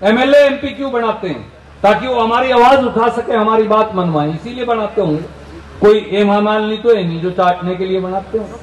MLA MP क्यों बनाते हैं? ताकि वो हमारी आवाज उठा सके, हमारी बात मनवाए, इसीलिए बनाते होंगे। कोई हेमा मालिनी तो है नहीं जो चाटने के लिए बनाते हो।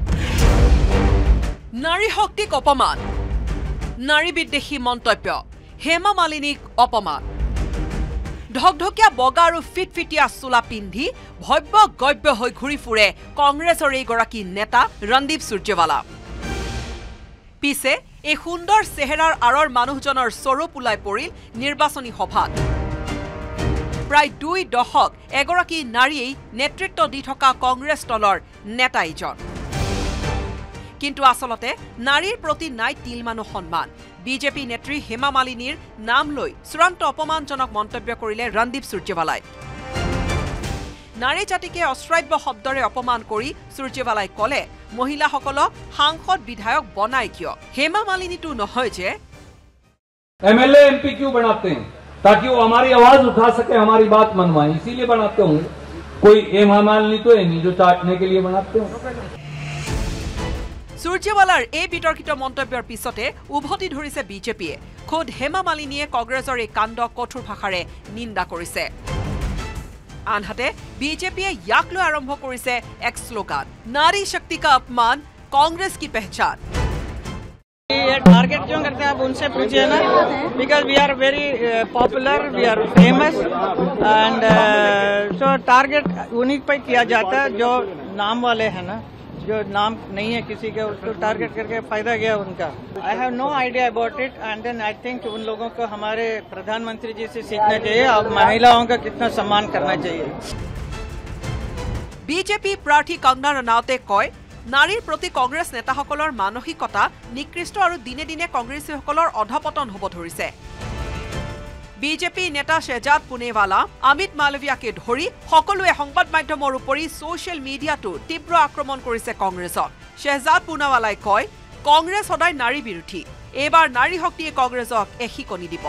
नारी शक्तिक अपमान, नारी विद्वेषी मंतव्य, हेमा मालिनीक अपमान। ढकढकिया बगा और फिटफिटिया चोला पिंधि भव्य गव्य हो घूरी फुरे कांग्रेसर एगराकी नेता रणदीप सुरजेवाला। पिछे এই সুন্দৰ চেহেৰাৰ আৰৰ মানুহজনৰ স্বৰূপ ওলাই পৰিল নিৰ্বাচনী সভাত। প্ৰায় 2 দশক এগৰাকী নাৰীয়ে নেতৃত্ব দি থকা কংগ্ৰেছ দলৰ নেতা এজন। কিন্তু আসলতে নাৰীৰ প্ৰতি নাই তিলমানো সন্মান। বিজেপি নেত্ৰী হেমা মালিনীৰ নাম লৈ চূড়ান্ত অপমানজনক মন্তব্য কৰিলে ৰণদীপ সুৰজেৱালাই। নাৰী জাতিকে অশ্ৰাব্য শব্দৰে অপমান কৰি সুৰজেৱালাই কলে মহিলাসকলক সাংসদ বিধায়ক বনাই কিয়? হেমা মালিনীটো নহয় যে एमएलए एमपी क्यों बनाते हैं? ताकि वो हमारी आवाज उठा सके, हमारी बात मनवाए, इसीलिए बनाते होंगे। कोई हेमा मालिनी तो है नहीं जो चाटने के लिए बनाते हो। সুৰজেৱালাৰ এই বিতৰ্কিত মন্তব্যৰ পিছতে উভতি ধৰিছে বিজেপিয়ে। খোদ হেমা মালিনীয়ে কংগ্ৰেছৰ এই কাণ্ড কঠোৰ ভাষাৰে নিন্দা কৰিছে। আনহাতে বিজেপিয়ে ইয়াক লৈ আৰম্ভ কৰিছে এক স্লোগান, নাৰী শক্তি का अपमान कांग्रेस की पहचान। ये टारगेट क्यों करते हैं आप उनसे पूछिए ना, because we are very popular, we are famous and so target उन्हीं पे किया जाता है जो नाम वाले हैं ना, जो नाम नहीं है किसी के उसको टारगेट करके फायदा गया उनका। I have no idea about it and then I think उन लोगों को हमारे प्रधानमंत्री जी से सीखना चाहिए और महिलाओं का कितना सम्मान करना चाहिए। বিজেপি প্ৰাৰ্থী কংগনা ৰাণাউতে কয়, নাৰীৰ প্ৰতি কংগ্ৰেছ নেতাসকলৰ মানসিকতা নিকৃষ্ট আৰু দিনে দিনে কংগ্ৰেছীসকলৰ অধপতন হ'ব ধৰিছে। বিজেপি নেতা শেহজাদ পুনেৱালা, অমিত মালৱিয়াকে ধৰি সকলোৱে সংবাদ মাধ্যমৰ উপৰি ছ'চিয়েল মিডিয়াটো তীব্ৰ আক্ৰমণ কৰিছে কংগ্ৰেছক। শেহজাদ পুনেৱালাই কয়, কংগ্ৰেছ সদায় নাৰী বিৰোধী, এইবাৰ নাৰী শক্তিয়ে কংগ্ৰেছক এশিকনি দিব।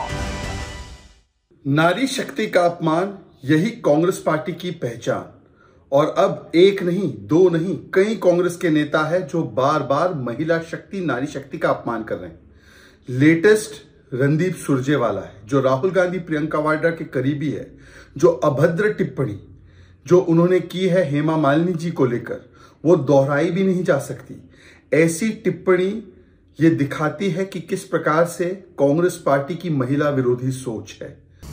नारी शक्ति का अपमान, यही कांग्रेस पार्टी की पहचान। और अब एक नहीं, दो नहीं, कई कांग्रेस के नेता है जो बार बार महिला शक्ति, नारी शक्ति का अपमान कर रहे हैं। लेटेस्ट रणदीप सुरजेवाला है, जो राहुल गांधी प्रियंका वाड्रा के करीबी है, जो अभद्र टिप्पणी जो उन्होंने की है हेमा मालिनी जी को लेकर, वो दोहराई भी नहीं जा सकती। ऐसी टिप्पणी ये दिखाती है कि किस प्रकार से कांग्रेस पार्टी की महिला विरोधी सोच है।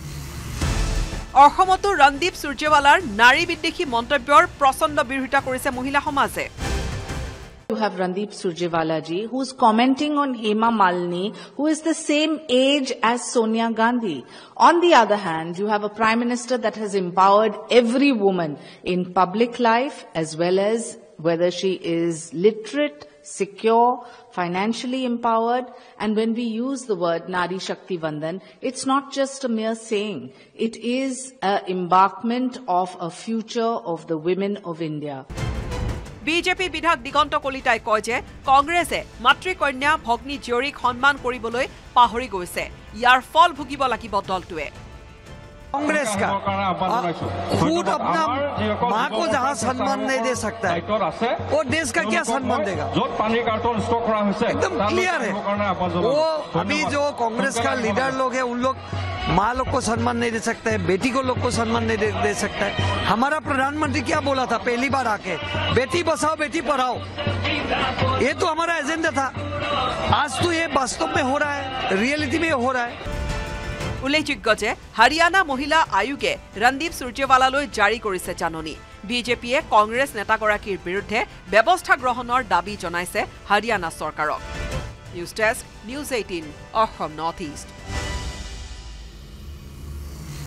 অসমতো ৰণদীপ সুৰজেৱালাৰ নাৰী বিদ্বেষী মন্তব্যৰ প্ৰচণ্ড বিৰোধিতা কৰিছে মহিলা সমাজে। You have Randeep Surjewala ji, who is commenting on Hema Malini, who is the same age as Sonia Gandhi. On the other hand, you have a Prime Minister that has empowered every woman in public life as well as whether she is literate, secure, financially empowered. And when we use the word Nari Shakti Vandan, it's not just a mere saying. It is an embarkment of a future of the women of India. BJP বিধায়ক দিগন্ত কলিতাই কয় যে কংগ্ৰেছে মাতৃকন্যা ভগ্নী জীয়ৰীক সন্মান কৰিবলৈ পাহৰি গৈছে। ইয়াৰ ফল ভুগিব লাগিব দলটোৱে। कांग्रेस का खुद अपना माँ को जहाँ सम्मान नहीं दे सकता है, वो देश का क्या सम्मान देगा? एकदम क्लियर है। वो अभी जो कांग्रेस का लीडर लोग है, उन लोग माँ लोग को सम्मान नहीं दे सकते हैं, बेटी को लोग को सम्मान नहीं दे सकता है। हमारा प्रधानमंत्री क्या बोला था पहली बार आके, बेटी बचाओ बेटी पढ़ाओ, ये तो हमारा एजेंडा था। आज तो ये वास्तव में हो रहा है, रियलिटी में हो रहा है। উল্লেখযোগ্য যে হাৰিয়ানা মহিলা আয়োগে ৰণদীপ সুৰজেৱালালৈ জাৰি কৰিছে জাননী। বিজেপিয়ে কংগ্ৰেছ নেতাগৰাকীৰ বিৰুদ্ধে ব্যৱস্থা গ্ৰহণৰ দাবী জনাইছে হাৰিয়ানা চৰকাৰক। News desk, news 18, Assam north east.